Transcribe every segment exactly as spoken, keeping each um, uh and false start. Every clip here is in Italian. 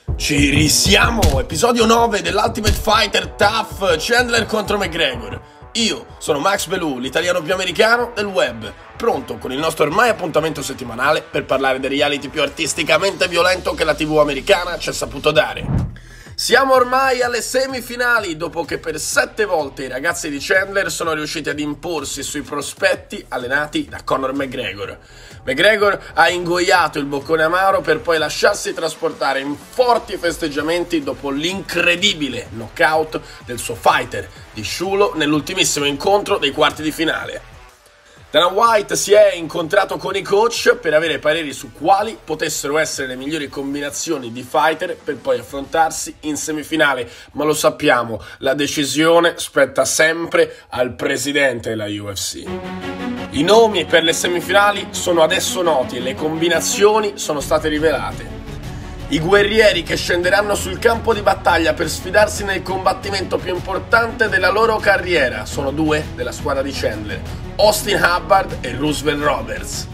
Ci risiamo! Episodio nove dell'Ultimate Fighter Tough, Chandler contro McGregor. Io sono Max Belù, l'italiano più americano del web, pronto con il nostro ormai appuntamento settimanale per parlare del reality più artisticamente violento che la tivù americana ci ha saputo dare. Siamo ormai alle semifinali dopo che per sette volte i ragazzi di Chandler sono riusciti ad imporsi sui prospetti allenati da Conor McGregor. McGregor ha ingoiato il boccone amaro per poi lasciarsi trasportare in forti festeggiamenti dopo l'incredibile knockout del suo fighter di Shulo nell'ultimissimo incontro dei quarti di finale. Dana White si è incontrato con i coach per avere pareri su quali potessero essere le migliori combinazioni di fighter per poi affrontarsi in semifinale, ma lo sappiamo, la decisione spetta sempre al presidente della U F C. I nomi per le semifinali sono adesso noti e le combinazioni sono state rivelate. I guerrieri che scenderanno sul campo di battaglia per sfidarsi nel combattimento più importante della loro carriera sono due della squadra di Chandler, Austin Hubbard e Roosevelt Roberts.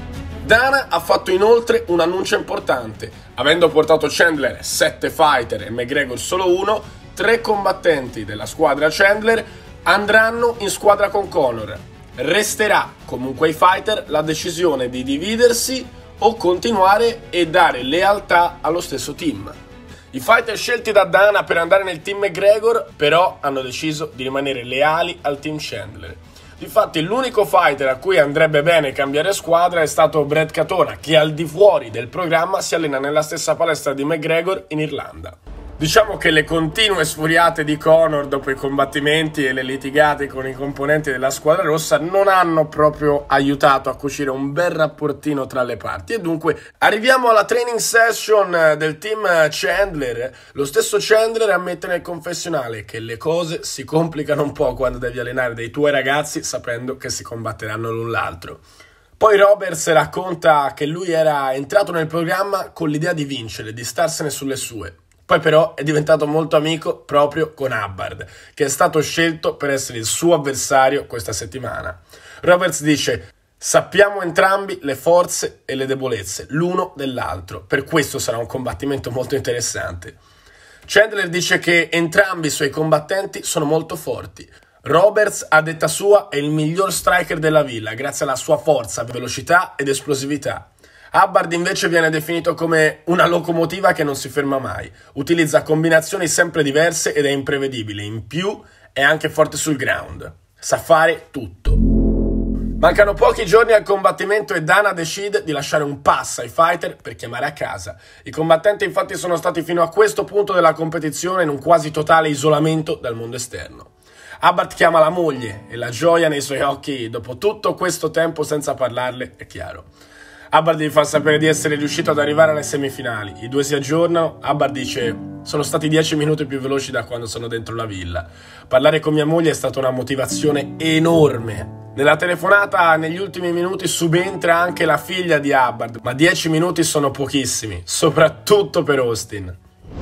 Dana ha fatto inoltre un annuncio importante, avendo portato Chandler sette fighter e McGregor solo uno, tre combattenti della squadra Chandler andranno in squadra con Conor. Resterà comunque ai fighter la decisione di dividersi o continuare e dare lealtà allo stesso team. I fighter scelti da Dana per andare nel team McGregor però hanno deciso di rimanere leali al team Chandler. Difatti l'unico fighter a cui andrebbe bene cambiare squadra è stato Brad Katona, che al di fuori del programma si allena nella stessa palestra di McGregor in Irlanda. Diciamo che le continue sfuriate di Conor dopo i combattimenti e le litigate con i componenti della squadra rossa non hanno proprio aiutato a cucire un bel rapportino tra le parti e dunque arriviamo alla training session del team Chandler. Lo stesso Chandler ammette nel confessionale che le cose si complicano un po' quando devi allenare dei tuoi ragazzi sapendo che si combatteranno l'un l'altro. Poi Roberts racconta che lui era entrato nel programma con l'idea di vincere, di starsene sulle sue. Poi però è diventato molto amico proprio con Hubbard, che è stato scelto per essere il suo avversario questa settimana. Roberts dice: sappiamo entrambi le forze e le debolezze l'uno dell'altro, per questo sarà un combattimento molto interessante. Chandler dice che entrambi i suoi combattenti sono molto forti. Roberts, a detta sua, è il miglior striker della villa grazie alla sua forza, velocità ed esplosività. Hubbard invece viene definito come una locomotiva che non si ferma mai, utilizza combinazioni sempre diverse ed è imprevedibile, in più è anche forte sul ground, sa fare tutto. Mancano pochi giorni al combattimento e Dana decide di lasciare un pass ai fighter per chiamare a casa. I combattenti infatti sono stati fino a questo punto della competizione in un quasi totale isolamento dal mondo esterno. Hubbard chiama la moglie e la gioia nei suoi occhi dopo tutto questo tempo senza parlarle è chiaro. Hubbard gli fa sapere di essere riuscito ad arrivare alle semifinali. I due si aggiornano. Hubbard dice: sono stati dieci minuti più veloci da quando sono dentro la villa. Parlare con mia moglie è stata una motivazione enorme. Nella telefonata negli ultimi minuti subentra anche la figlia di Hubbard, ma dieci minuti sono pochissimi, soprattutto per Austin.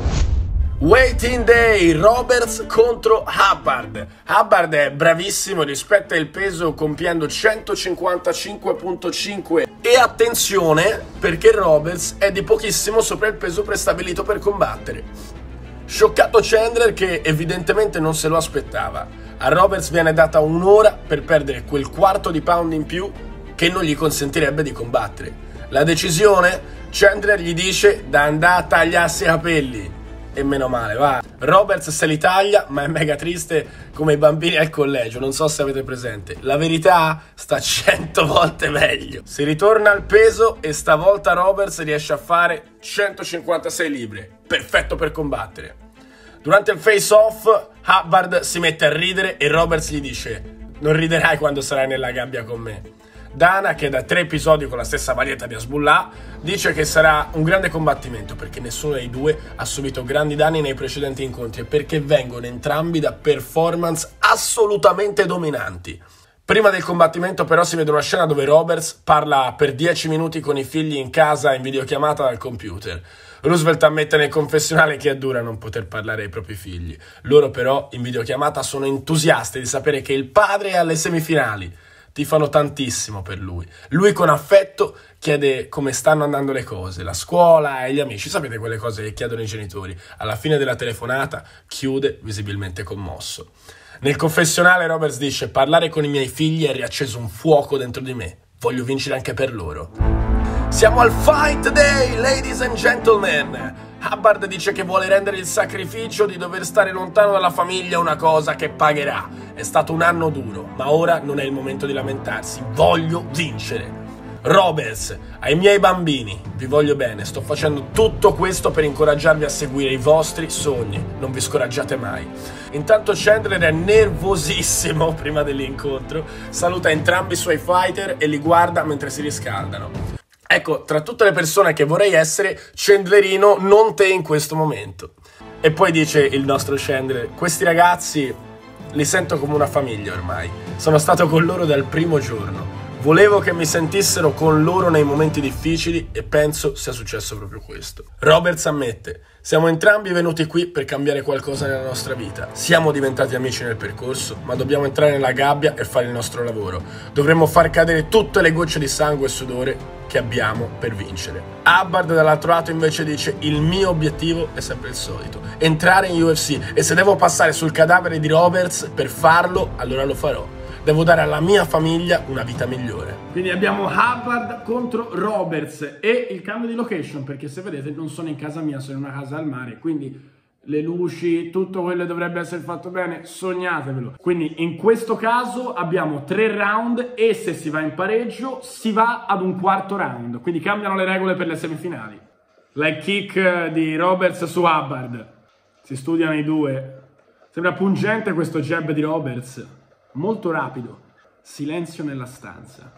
Waiting Day, Roberts contro Hubbard. Hubbard è bravissimo, rispetta il peso compiendo centocinquantacinque virgola cinque e attenzione perché Roberts è di pochissimo sopra il peso prestabilito per combattere. Scioccato Chandler che evidentemente non se lo aspettava. A Roberts viene data un'ora per perdere quel quarto di pound in più che non gli consentirebbe di combattere. La decisione? Chandler gli dice da andare a tagliarsi i capelli. E meno male, va. Roberts se li taglia, ma è mega triste come i bambini al collegio, non so se avete presente. La verità sta cento volte meglio. Si ritorna al peso e stavolta Roberts riesce a fare centocinquantasei libbre, perfetto per combattere. Durante il face-off, Hubbard si mette a ridere e Roberts gli dice: non riderai quando sarai nella gabbia con me. Dana, che da tre episodi con la stessa maglietta di Hezbollah, dice che sarà un grande combattimento perché nessuno dei due ha subito grandi danni nei precedenti incontri e perché vengono entrambi da performance assolutamente dominanti. Prima del combattimento però si vede una scena dove Roberts parla per dieci minuti con i figli in casa in videochiamata dal computer. Roosevelt ammette nel confessionale che è dura non poter parlare ai propri figli. Loro però in videochiamata sono entusiasti di sapere che il padre è alle semifinali. tifano tantissimo per lui. Lui con affetto chiede come stanno andando le cose, la scuola e gli amici. Sapete quelle cose che chiedono i genitori? Alla fine della telefonata chiude visibilmente commosso. Nel confessionale Roberts dice: parlare con i miei figli ha riacceso un fuoco dentro di me. Voglio vincere anche per loro. Siamo al Fight Day, ladies and gentlemen. Hubbard dice che vuole rendere il sacrificio di dover stare lontano dalla famiglia una cosa che pagherà. È stato un anno duro, ma ora non è il momento di lamentarsi. Voglio vincere. Roberts, ai miei bambini, vi voglio bene, sto facendo tutto questo per incoraggiarvi a seguire i vostri sogni, non vi scoraggiate mai. Intanto Chandler è nervosissimo prima dell'incontro, saluta entrambi i suoi fighter e li guarda mentre si riscaldano. Ecco, tra tutte le persone che vorrei essere, Chandlerino, non te in questo momento. E poi dice il nostro Chandler: questi ragazzi li sento come una famiglia ormai, sono stato con loro dal primo giorno. Volevo che mi sentissero con loro nei momenti difficili e penso sia successo proprio questo. Roberts ammette: siamo entrambi venuti qui per cambiare qualcosa nella nostra vita. Siamo diventati amici nel percorso, ma dobbiamo entrare nella gabbia e fare il nostro lavoro. Dovremmo far cadere tutte le gocce di sangue e sudore che abbiamo per vincere. Hubbard dall'altro lato invece dice: il mio obiettivo è sempre il solito, entrare in U F C, e se devo passare sul cadavere di Roberts per farlo, allora lo farò. Devo dare alla mia famiglia una vita migliore. Quindi abbiamo Hubbard contro Roberts e il cambio di location, perché se vedete non sono in casa mia, sono in una casa al mare, quindi le luci, tutto quello dovrebbe essere fatto bene, sognatevelo. Quindi in questo caso abbiamo tre round e se si va in pareggio si va ad un quarto round, quindi cambiano le regole per le semifinali. Leg kick di Roberts su Hubbard, si studiano i due. Sembra pungente questo jab di Roberts, molto rapido. Silenzio nella stanza.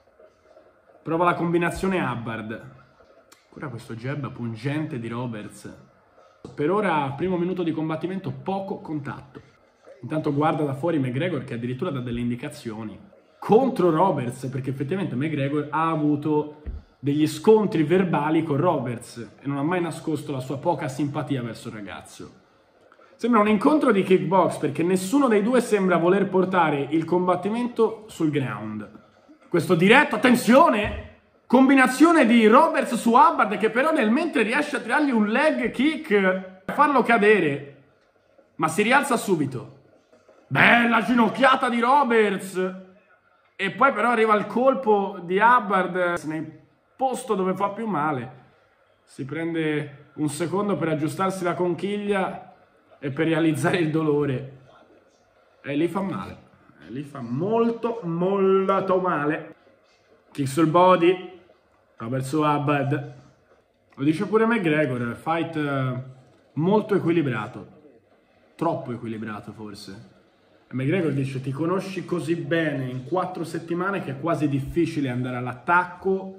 Prova la combinazione Hubbard. Ancora questo jab pungente di Roberts. Per ora, primo minuto di combattimento, poco contatto. Intanto guarda da fuori McGregor che addirittura dà delle indicazioni contro Roberts, perché effettivamente McGregor ha avuto degli scontri verbali con Roberts e non ha mai nascosto la sua poca simpatia verso il ragazzo. Sembra un incontro di kickbox perché nessuno dei due sembra voler portare il combattimento sul ground. Questo diretto, attenzione! Combinazione di Roberts su Hubbard che però nel mentre riesce a tirargli un leg kick, a farlo cadere, ma si rialza subito. Bella ginocchiata di Roberts! E poi però arriva il colpo di Hubbard nel posto dove fa più male. Si prende un secondo per aggiustarsi la conchiglia e per realizzare il dolore. E lì fa male. E lì fa molto, molto male. Kick sul body. Roberts su Hubbard. Lo dice pure McGregor. Fight molto equilibrato. Troppo equilibrato forse. E McGregor dice: ti conosci così bene in quattro settimane che è quasi difficile andare all'attacco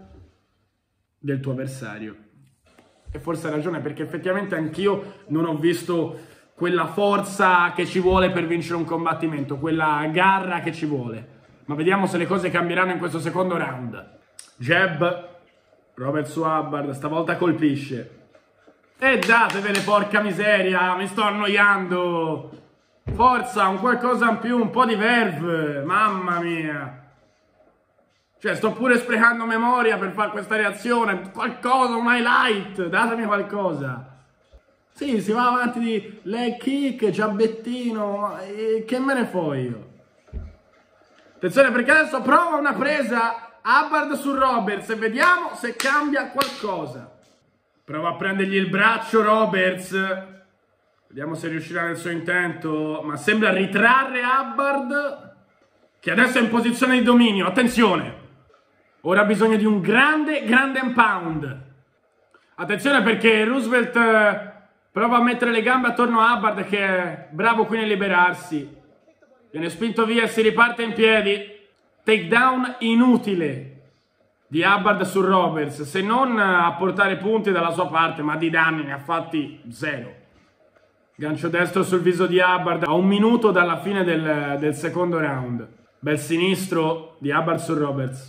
del tuo avversario. E forse ha ragione, perché effettivamente anch'io non ho visto quella forza che ci vuole per vincere un combattimento, quella garra che ci vuole. Ma vediamo se le cose cambieranno in questo secondo round. Jab, Roberts su Hubbard, stavolta colpisce. E datevele, porca miseria, mi sto annoiando. Forza, un qualcosa in più, un po' di verve, mamma mia. Cioè, sto pure sprecando memoria per fare questa reazione. Qualcosa, un highlight, datemi qualcosa. Sì, si va avanti di leg kick, giabbettino, e che me ne fo io? Attenzione, perché adesso prova una presa Hubbard su Roberts e vediamo se cambia qualcosa. Prova a prendergli il braccio Roberts. Vediamo se riuscirà nel suo intento, ma sembra ritrarre Hubbard, che adesso è in posizione di dominio. Attenzione! Ora ha bisogno di un grande, grande pound. Attenzione perché Roosevelt prova a mettere le gambe attorno a Hubbard, che è bravo qui nel liberarsi. Viene spinto via e si riparte in piedi. Takedown inutile di Hubbard su Roberts, se non a portare punti dalla sua parte, ma di danni ne ha fatti zero. Gancio destro sul viso di Hubbard a un minuto dalla fine del, del secondo round. Bel sinistro di Hubbard su Roberts.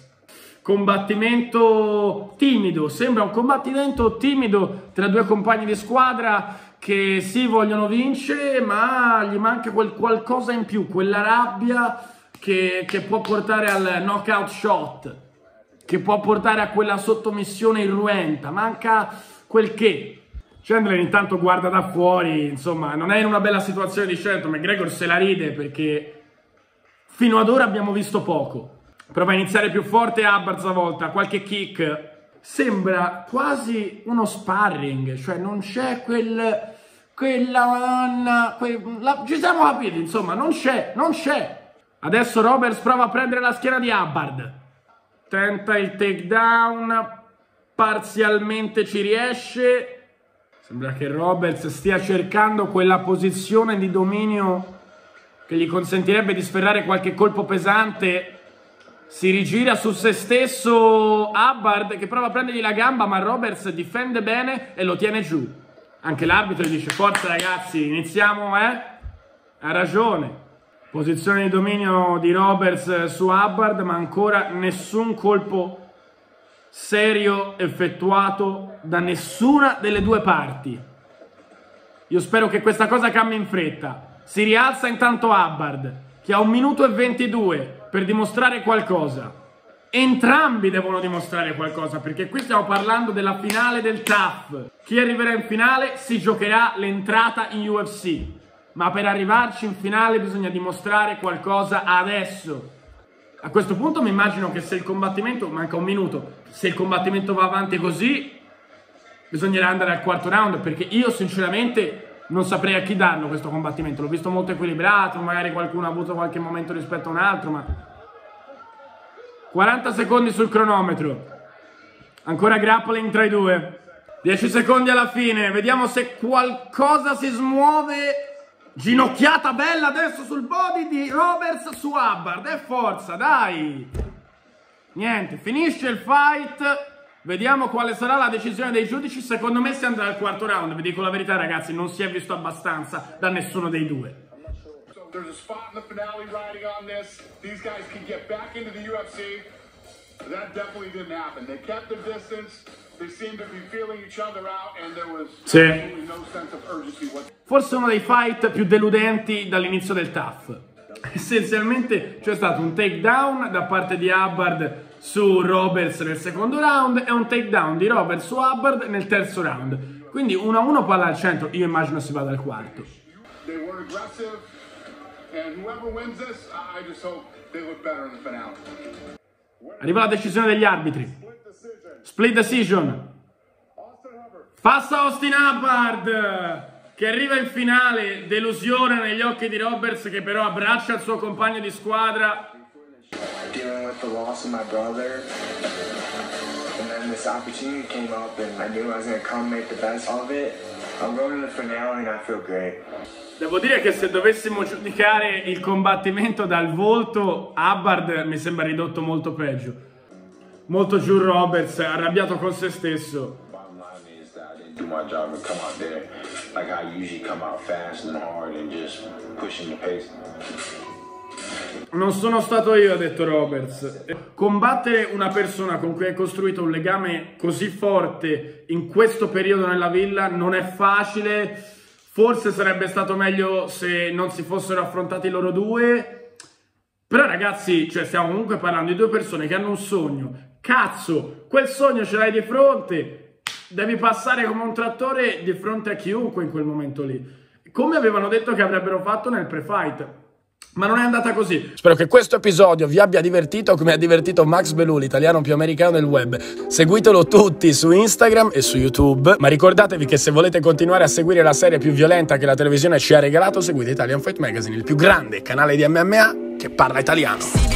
Combattimento timido, sembra un combattimento timido tra due compagni di squadra che sì vogliono vincere, ma gli manca quel qualcosa in più, quella rabbia che, che può portare al knockout shot, che può portare a quella sottomissione irruenta, manca quel che. Chandler intanto guarda da fuori, insomma, non è in una bella situazione di scelta. McGregor se la ride perché fino ad ora abbiamo visto poco. Prova a iniziare più forte Hubbard stavolta, qualche kick. Sembra quasi uno sparring, cioè non c'è quel... quella... quel, la, ci siamo capiti, insomma, non c'è, non c'è. Adesso Roberts prova a prendere la schiena di Hubbard. Tenta il takedown, parzialmente ci riesce. Sembra che Roberts stia cercando quella posizione di dominio che gli consentirebbe di sferrare qualche colpo pesante. Si rigira su se stesso Hubbard che prova a prendergli la gamba, ma Roberts difende bene e lo tiene giù. Anche l'arbitro gli dice: forza ragazzi, iniziamo, eh? Ha ragione. Posizione di dominio di Roberts su Hubbard, ma ancora nessun colpo serio effettuato da nessuna delle due parti. Io spero che questa cosa cambi in fretta. Si rialza intanto Hubbard, che ha un minuto e ventidue per dimostrare qualcosa. Entrambi devono dimostrare qualcosa, perché qui stiamo parlando della finale del T A F. Chi arriverà in finale si giocherà l'entrata in U F C, ma per arrivarci in finale bisogna dimostrare qualcosa adesso. A questo punto mi immagino che se il combattimento, manca un minuto, se il combattimento va avanti così, bisognerà andare al quarto round, perché io sinceramente non saprei a chi darlo questo combattimento. L'ho visto molto equilibrato, magari qualcuno ha avuto qualche momento rispetto a un altro, ma... quaranta secondi sul cronometro. Ancora grappling tra i due. dieci secondi alla fine, vediamo se qualcosa si smuove. Ginocchiata bella adesso sul body di Roberts su Hubbard. E forza, dai. Niente, finisce il fight. Vediamo quale sarà la decisione dei giudici. Secondo me si andrà al quarto round. Vi dico la verità ragazzi, non si è visto abbastanza da nessuno dei due. There's a spot in the finale riding on this. These guys can get back into the U F C. That definitely didn't happen. They kept the distance. They seemed to be feeling each other out and there was sì. absolutely no sense of urgency. Forse uno dei fight più deludenti dall'inizio del T A F. Essenzialmente c'è stato un takedown da parte di Hubbard su Roberts nel secondo round e un takedown di Roberts su Hubbard nel terzo round. Quindi uno a uno palla al centro. Io immagino si vada al quarto. They were aggressive and whoever wins this, I just hope they look better in the finale. Arriva la decisione degli arbitri. Split decision. Passa Austin Hubbard che arriva in finale. Delusione negli occhi di Roberts, che però abbraccia il suo compagno di squadra. Dealing with the loss of my brother, and then this opportunity came up and I knew I was going to come make the best of it. I'm going to the finale and I feel great. Devo dire che se dovessimo giudicare il combattimento dal volto, Hubbard mi sembra ridotto molto peggio. Molto giù Roberts, arrabbiato con se stesso. Do my job and come out there like I usually come out fast and hard and just pushing the pace. Non sono stato io, ha detto Roberts. Combattere una persona con cui hai costruito un legame così forte in questo periodo nella villa non è facile. Forse sarebbe stato meglio se non si fossero affrontati loro due. Però ragazzi, cioè stiamo comunque parlando di due persone che hanno un sogno. Cazzo, quel sogno ce l'hai di fronte. Devi passare come un trattore di fronte a chiunque in quel momento lì. Come avevano detto che avrebbero fatto nel pre-fight. Ma non è andata così. Spero che questo episodio vi abbia divertito come ha divertito Max Belù, l'italiano più americano del web. Seguitelo tutti su Instagram e su YouTube. Ma ricordatevi che se volete continuare a seguire la serie più violenta che la televisione ci ha regalato, seguite Italian Fight Magazine, il più grande canale di M M A che parla italiano.